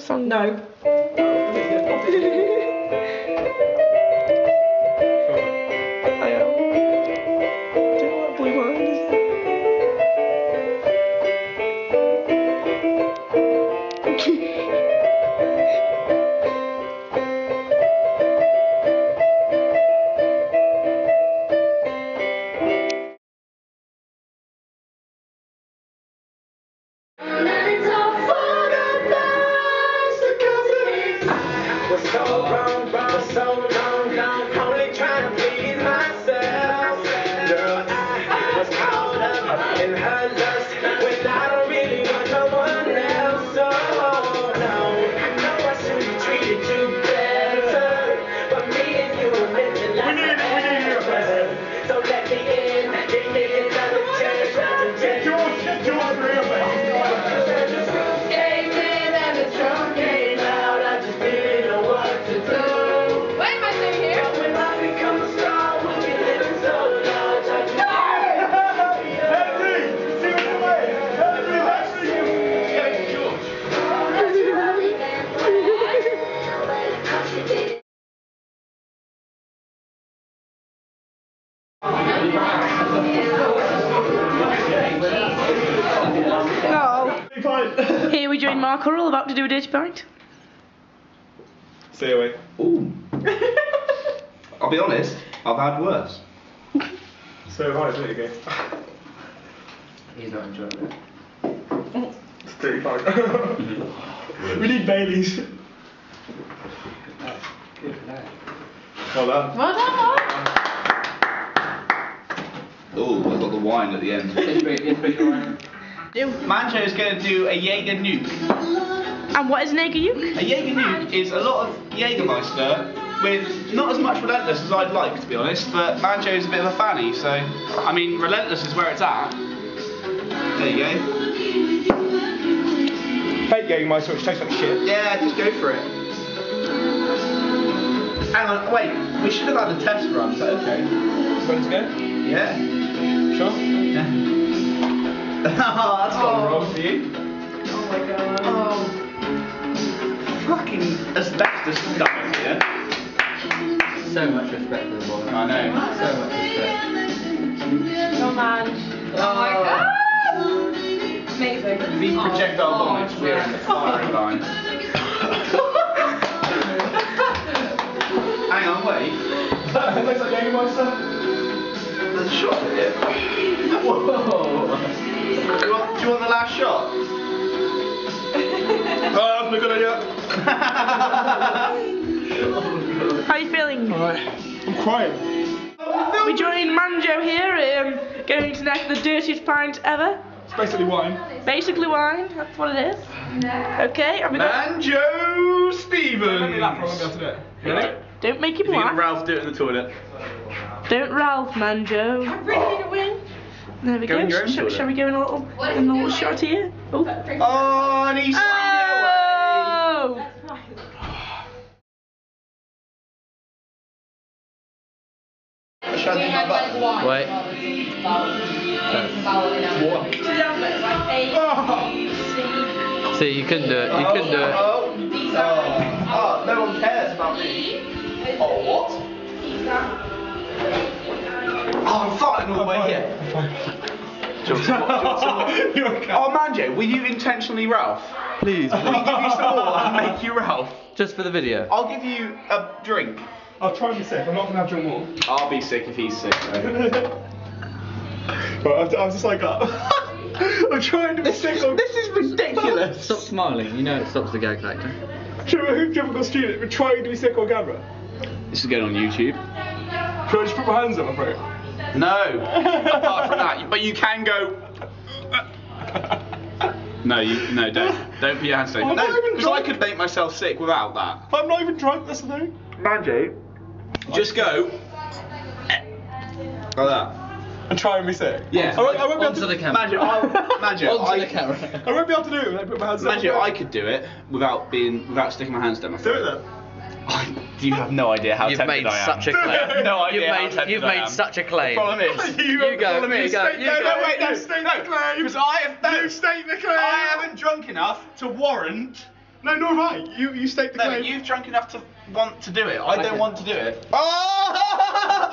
song? No. I am. Don't let boy mind. Here we join Mark Hurrell, about to do a dirty pint. Stay away. Ooh. I'll be honest, I've had worse. So hard, isn't it, again? He's not enjoying it. It's dirty pint. We need Baileys. Good lad. Well done. Well done, Mark. Oh, I've got the wine at the end. Manjo's going to do a Jaeger nuke. And what is an egg you? A Jaeger nuke is a lot of Jägermeister with not as much Relentless as I'd like, to be honest, but Manjo's a bit of a fanny, so, I mean, Relentless is where it's at. There you go. Hate Jägermeister, which tastes like shit. Yeah, just go for it. Hang on, wait, we should have had a test run, is that okay? Ready to go? Yeah. Sure? Yeah. Oh, that's gone wrong for you. Oh my god. Oh. Fucking asbestos stuff here. So much respect for the boy. I know. So much respect. Oh man. Oh my god. Amazing. These projectile bonnets, we're in the firing line. Hang on, wait. That looks like Jägermeister. There's a shot in it. Whoa. Do you want the last shot? Oh, that's a good idea. How are you feeling? Alright. I'm crying. We join Manjo here, going to neck the dirtiest pint ever. It's basically wine. Basically wine, that's what it is. Okay, and we got... Manjo Stevens. Let me laugh, I won't be able to do it. Ready? Don't make him If you laugh. get Ralph, do it in the toilet. Don't Ralph, Manjo. I really need a win. There we Go go. in your own toilet. Shall we go in a little shot here? Oh. Oh, and he's Oh! Wait. See, you couldn't do it. You couldn't do it. Oh, no one cares about me. Oh, what? Oh, I'm farting all the way here. You're okay. Oh, Manjo, were you intentionally Ralph? Please. Will you give you some more and make you Ralph? Just for the video. I'll give you a drink. I'll try and be sick. I'm not gonna have drink more. I'll be sick if he's sick. Right, I'm just like that. I'm trying to be sick. This is ridiculous. Stop smiling. You know it stops the gag factor. Typical student. We're trying to be sick on camera. This is going on YouTube. Should I just put my hands up my throat? No. Apart from that, but you can go. No, don't put your hands down. I'm No, not even because I drunk. could make myself sick without that. I'm not even drunk, that's the thing. Manjo, just go. Like that. And try and be sick. Yeah. I won't be able Onto to. the camera. Manjo, Onto the camera. I won't be able to do it without putting my hands up. Manjo, I could do it without sticking my hands down my Do throat. it then. You have no idea how You've tempted made I am. such a claim. No idea how tempted You've I made am. such a claim. The problem is, You go. problem is, You go. You go. wait, no, You state no, the claim. because I have You state the claim. I haven't drunk enough to warrant No, nor have I. You state the No, claim. but you've drunk enough to want to do it. I don't Okay. want to do it. Oh!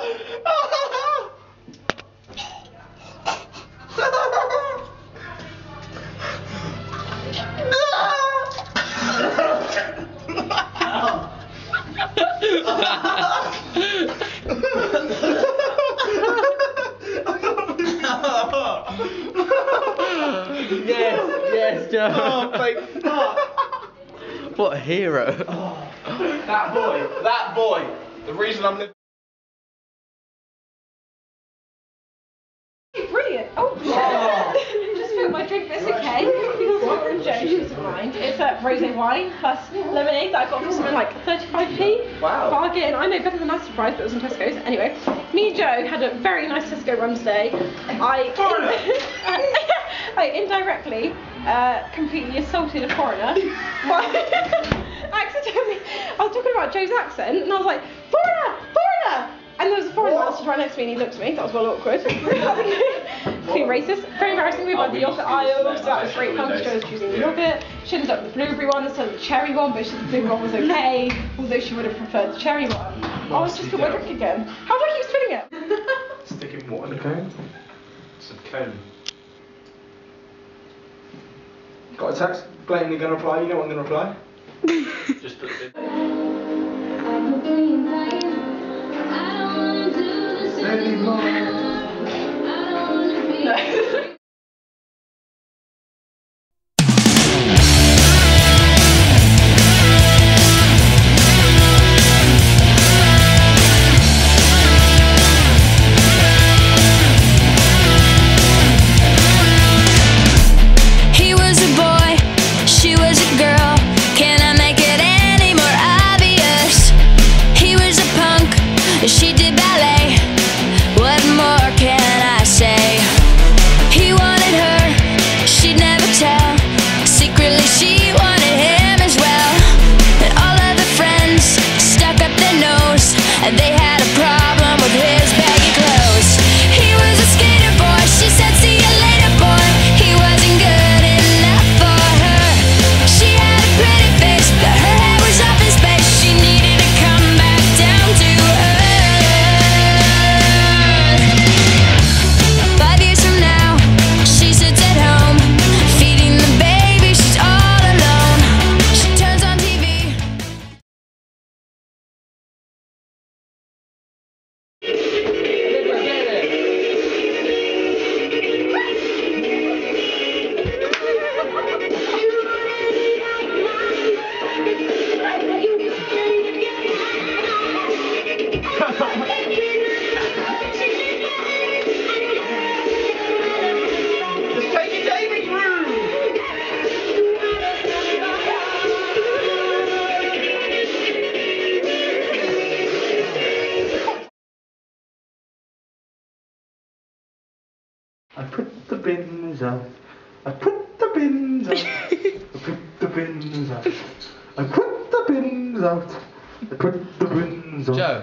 Yes, Joe. Oh, thank fuck. What a hero. That boy. The reason I'm living. Brilliant. Oh, just filled my drink, but it's okay. Because Lauren Joe, she doesn't mind. It's a rosé wine plus lemonade that I got for something like 35p. Wow. Bargain. I know better than nice surprise, but it was in Tesco's. Anyway, me and Joe had a very nice Tesco run today. I indirectly completely assaulted a foreigner. Accidentally, I was talking about Joe's accent, and I was like, foreigner, foreigner! And there was a foreigner that stood right next to me, and he looked at me. That was well awkward. Being racist. Very embarrassing. We went the yogurt aisle, so that was great fun because Joe was choosing the yogurt. She ended up with the blueberry one instead of the cherry one, but the blueberry one was okay, although she would have preferred the cherry one. Oh, I just got my drink again. How do I keep spilling it? Sticking what in the cone? Some cone. Got a text? Blatantly gonna reply. You know what I'm gonna reply? Just put it. No. He was a boy, she was a girl. Can I make it any more obvious? He was a punk, she did ballet. What more can I say? He wanted her, she'd never tell. Secretly she wanted him as well. And all of the friends stuck up their nose, and they had a problem with his baggy clothes. He was a skater boy, she said see you later boy. He wasn't good enough for her. She had a pretty face, but her head was up in space. She needed to come back down to earth. 5 years from now, she sits at home, feeding the baby, she's all alone. She turns on TV. Just take your David room. I put the bins out. I put the bins out. I put the bins out. I put the bins out. I put the bins out. Joe.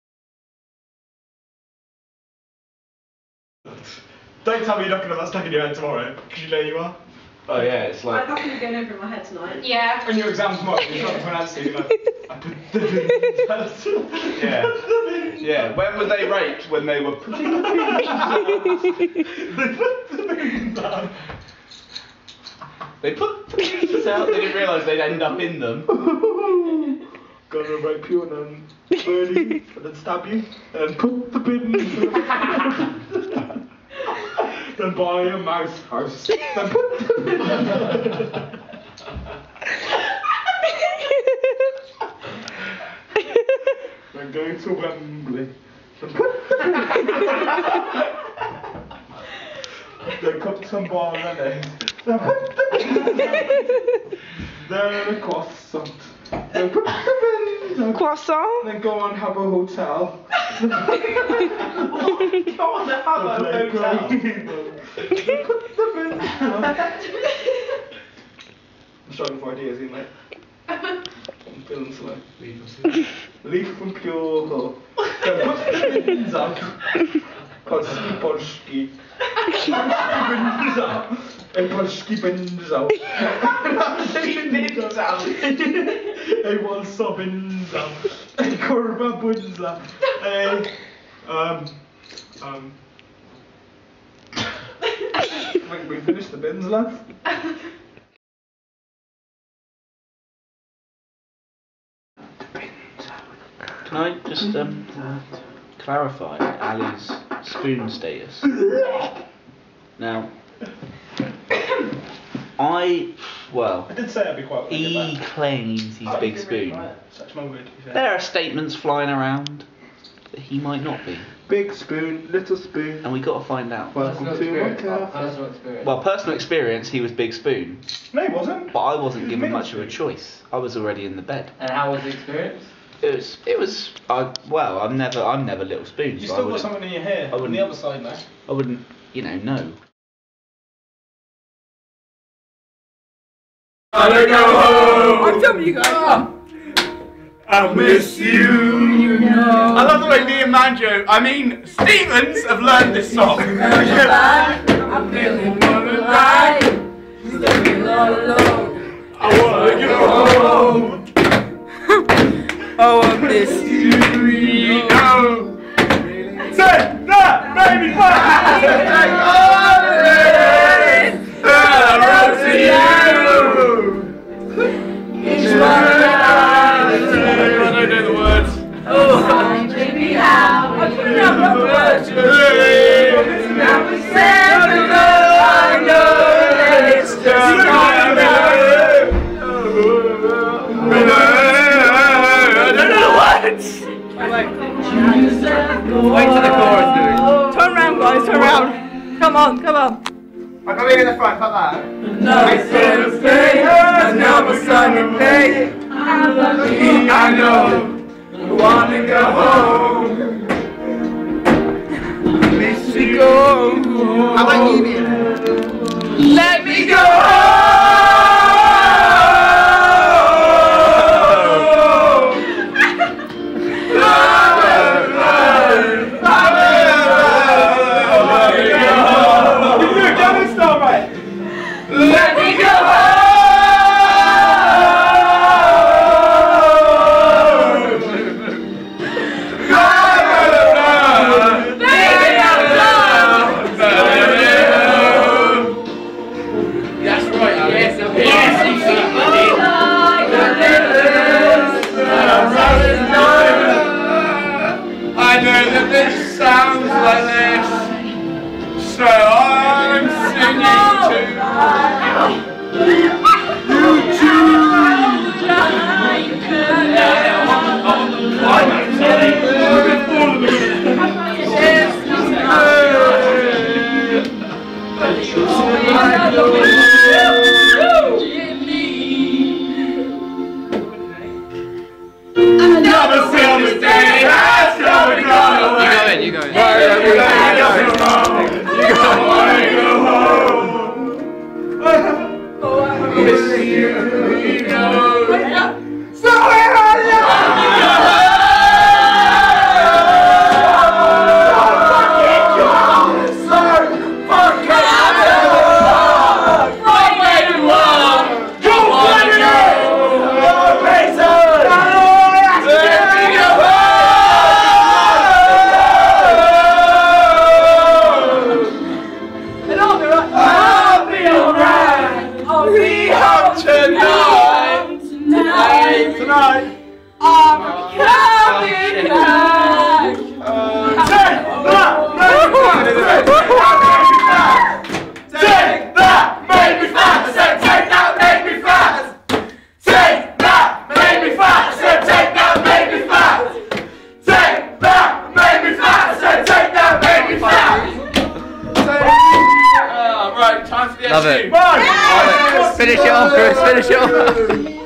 Don't tell me you're not gonna have that stuck in your head tomorrow, because you know you are. Oh yeah, it's like. That's going to be going over in my head tonight. Yeah. On your exam tomorrow, you're not pronouncing it. I put the bins out. Yeah. Yeah. When were they raped? When they were putting the bins out. They put the bins out. They didn't realise they'd end up in them. Gonna rape you and then burn you and then stab you and then put the bins out. Then buy a mouse house. Then put the bins out. Then go to Wembley. Then put the bins out. Then cut some bolognese. Then put the bins out. Then a croissant. Then put the bins out. Croissant? Then go and have a hotel. Go on, have a hotel. Put the bins out. I'm struggling for ideas here, mate. I'm feeling slow. Leaf from Pure. Then put the bins out. Polski, Polski. Put the bins out. Ej, skibinzał. Ej, sabinzał. Ej, kurwa bunzał. Ej, we finished the bins, lads. Can I just clarify Ali's spoon status? Now, I did say I'd be quite. he claims he's Big Spoon. Such my word, to be fair. There are statements flying around that he might not be, Big spoon, little spoon. and we got to find out. Welcome to my cafe. Personal experience. Well, personal experience, he was Big Spoon, No, he wasn't. but I wasn't given Middle much of a spoon. choice. I was already in the bed. And how was the experience? It was. I'm never Little Spoon. You So I still got wouldn't- something in your hair I on wouldn't- the other side now. I wouldn't, know. I don't go home. I'm telling you guys. I miss you. I love the way me and Stevens have learned this song. I'm feeling alive. Living all alone. I wanna go home. Oh, I miss you. Say that, baby, fire. Take all I wrote to you. Each one I don't know the words. Oh, baby, how I couldn't have the words. Now we stand alone. I know that it's just not enough. I don't know the words. Wait till the chorus, dude. Turn around, guys, turn around. Come on, come on. I can leave in the front, like that. I said a thing, another Sunday day. I know. Wanna go home. Miss you. Go home. How about you, man? Let me go home. Let me go home. Baby, I'm alone. That's right, yes, I know that this sounds like this, so I'm singing You go in. Tonight. I'm coming back. Take that, make me fat. Say, take that, make me fat. Take that, make me fat. Say, take that, make me fat. Take that, make me fat. Say, take that, make me fat. Right, time for the Love SU. it. Finish it off, Chris. Finish it off.